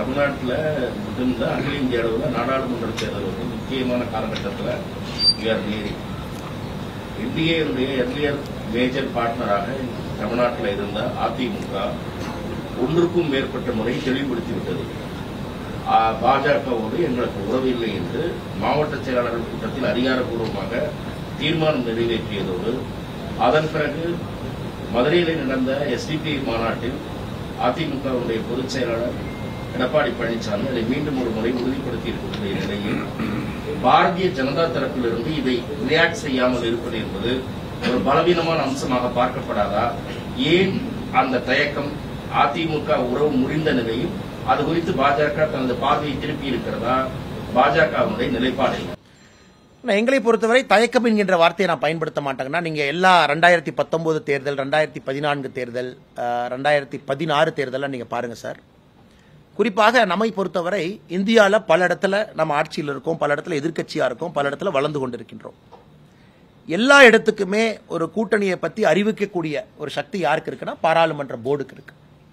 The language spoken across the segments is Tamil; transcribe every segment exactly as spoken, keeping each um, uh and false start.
தமிழ்நாட்டில் இருந்த அகில இந்திய அளவில் நாடாளுமன்ற தேர்தல் வந்து முக்கியமான காலகட்டத்தில் என்டிஏனுடைய எர்லியர் மேஜர் பார்ட்னராக தமிழ்நாட்டில் இருந்த அதிமுக ஒன்றுக்கும் மேற்பட்ட முறை தெளிவுபடுத்திவிட்டது. பாஜகவோடு எங்களுக்கு உறவு இல்லை என்று மாவட்ட செயலாளர்கள் கூட்டத்தில் அதிகாரப்பூர்வமாக தீர்மானம் நிறைவேற்றியதோடு அதன் பிறகு மதுரையில் நடந்த எஸ்டிபி மாநாட்டில் அதிமுகவுடைய பொதுச் செயலாளர் எடப்பாடி பழனிசாமி அதை மீண்டும் ஒரு முறை உறுதிப்படுத்தி இருக்கக்கூடிய நிலையில் பாரதிய ஜனதா தரப்பிலிருந்து இதை ரியாக்ட் செய்யாமல் இருப்பது என்பது ஒரு பலவீனமான அம்சமாக பார்க்கப்படாதா? ஏன் அந்த தயக்கம்? அதிமுக உறவு முறிந்த நிலையில் அது குறித்து பாஜக தனது பார்வையை திருப்பி இருக்கிறதா? பாஜகவுடைய நிலைப்பாடு எங்களை பொறுத்தவரை தயக்கம் என்கின்ற வார்த்தையை நான் பயன்படுத்த மாட்டேங்கன்னா, நீங்க எல்லா ரெண்டாயிரத்தி பத்தொன்பது தேர்தல், ரெண்டாயிரத்தி பதினான்கு தேர்தல், ரெண்டாயிரத்தி பதினாறு தேர்தல் நீங்க பாருங்க சார். குறிப்பாக நம்மை பொறுத்தவரை இந்தியாவில் பல இடத்துல நம்ம ஆட்சியில் இருக்கோம், பல இடத்துல எதிர்க்கட்சியா இருக்கோம், பல இடத்துல வளர்ந்து கொண்டிருக்கின்றோம். எல்லா இடத்துக்குமே ஒரு கூட்டணியை பத்தி அறிவிக்கக்கூடிய ஒரு சக்தி யாருக்கு இருக்குன்னா பாராளுமன்ற போர்டுக்கு இருக்கு.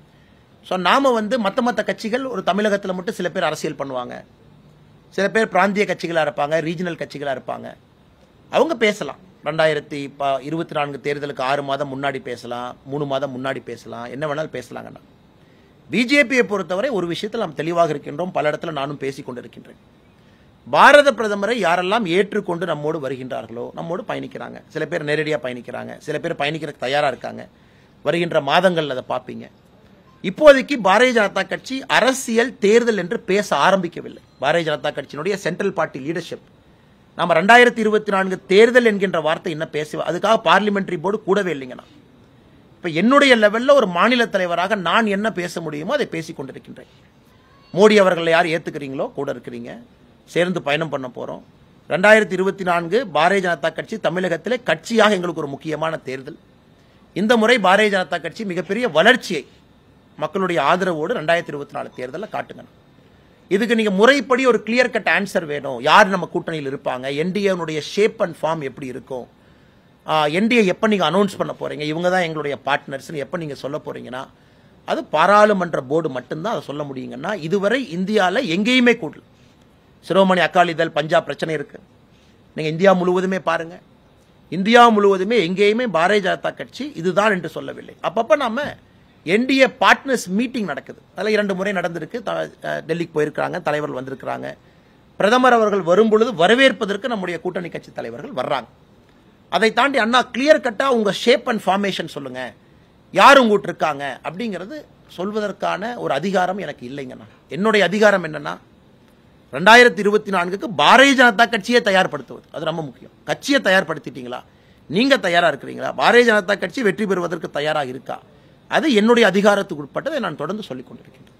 ஸோ நாம வந்து மற்ற மற்ற கட்சிகள் ஒரு தமிழகத்தில் மட்டும் சில பேர் அரசியல் பண்ணுவாங்க, சில பேர் பிராந்திய கட்சிகளாக இருப்பாங்க, ரீஜனல் கட்சிகளாக இருப்பாங்க. அவங்க பேசலாம். ரெண்டாயிரத்தி இருபத்தி நான்கு தேர்தலுக்கு ஆறு மாதம் முன்னாடி பேசலாம், மூணு மாதம் முன்னாடி பேசலாம், என்ன வேணாலும் பேசலாங்கண்ணா. பிஜேபியை பொறுத்தவரை ஒரு விஷயத்தில் நாம் தெளிவாக இருக்கின்றோம், பல இடத்துல நானும் பேசிக் கொண்டிருக்கின்றேன். பாரத பிரதமரை யாரெல்லாம் ஏற்றுக்கொண்டு நம்மோடு வருகின்றார்களோ நம்மோடு பயணிக்கிறாங்க. சில பேர் நேரடியாக பயணிக்கிறாங்க, சில பேர் பயணிக்கிறதுக்கு தயாராக இருக்காங்க. வருகின்ற மாதங்கள் அதை பார்ப்பீங்க. இப்போதைக்கு பாரதிய ஜனதா கட்சி அரசியல் தேர்தல் என்று பேச ஆரம்பிக்கவில்லை. பாரதிய ஜனதா கட்சியினுடைய சென்ட்ரல் பார்ட்டி லீடர்ஷிப் நம்ம ரெண்டாயிரத்தி இருபத்தி நான்கு தேர்தல் என்கின்ற வார்த்தை என்ன பேச, அதுக்காக பார்லிமெண்டரி போர்டு கூடவே இல்லைங்கண்ணா. இப்ப என்னுடைய லெவல்ல ஒரு மாநில தலைவராக நான் என்ன பேச முடியுமோ அதை பேசிக் கொண்டிருக்கின்றேன். மோடி அவர்களை யார் ஏத்துக்கிறீங்களோ கூட இருக்கிறீங்க, சேர்ந்து பயணம் பண்ண போறோம். ரெண்டாயிரத்தி இருபத்தி நான்கு பாரதிய ஜனதா கட்சி தமிழகத்திலே கட்சியாக எங்களுக்கு ஒரு முக்கியமான தேர்தல். இந்த முறை பாரதிய ஜனதா கட்சி மிகப்பெரிய வளர்ச்சியை மக்களுடைய ஆதரவோடு ரெண்டாயிரத்தி இருபத்தி நாலு தேர்தலில் காட்டுங்க. இதுக்கு நீங்க முறைப்படி ஒரு கிளியர் கட் ஆன்சர் வேணும். யார் நம்ம கூட்டணியில் இருப்பாங்க, என்டிஏனுடைய ஷேப் அண்ட் ஃபார்ம் எப்படி இருக்கும், என்டிஏ எப்ப நீங்க அனௌன்ஸ் பண்ண போறீங்க, இவங்க தான் எங்களுடைய பார்ட்னர்ஸ் எப்ப நீங்க சொல்ல போறீங்கன்னா அது பாராளுமன்ற போர்டு மட்டும்தான் அதை சொல்ல முடியுங்கன்னா. இதுவரை இந்தியாவில் எங்கேயுமே கூடல. சிரோமணி அகாலிதள் பஞ்சாப் பிரச்சனை இருக்கு, நீங்க இந்தியா முழுவதுமே பாருங்க. இந்தியா முழுவதுமே எங்கேயுமே பாரதிய ஜனதா கட்சி இதுதான் என்று சொல்லவில்லை. அப்பப்ப நாம என்டிஏ பார்ட்னர்ஸ் மீட்டிங் நடக்குது, அதில் இரண்டு முறை நடந்திருக்கு. டெல்லிக்கு போயிருக்காங்க, தலைவர்கள் வந்திருக்கிறாங்க. பிரதமர் அவர்கள் வரும்பொழுது வரவேற்பதற்கு நம்முடைய கூட்டணி கட்சி தலைவர்கள் வர்றாங்க. அதை தாண்டி அண்ணா கிளியர் கட்டா உங்க ஷேப் அண்ட் ஃபார்மேஷன் சொல்லுங்க, யார் உங்ககிட்ட இருக்காங்க அப்படிங்கிறது சொல்வதற்கான ஒரு அதிகாரம் எனக்கு இல்லைங்கண்ணா. என்னுடைய அதிகாரம் என்னன்னா ரெண்டாயிரத்தி இருபத்தி நான்குக்கு பாரதிய ஜனதா கட்சியை தயார்படுத்துவது, அது ரொம்ப முக்கியம். கட்சியை தயார்படுத்திட்டீங்களா, நீங்க தயாரா இருக்கிறீங்களா, பாரதிய ஜனதா கட்சி வெற்றி பெறுவதற்கு தயாராக இருக்கா, அது என்னுடைய அதிகாரத்துக்கு உட்பட்டதை நான் தொடர்ந்து சொல்லிக் கொண்டிருக்கின்றேன்.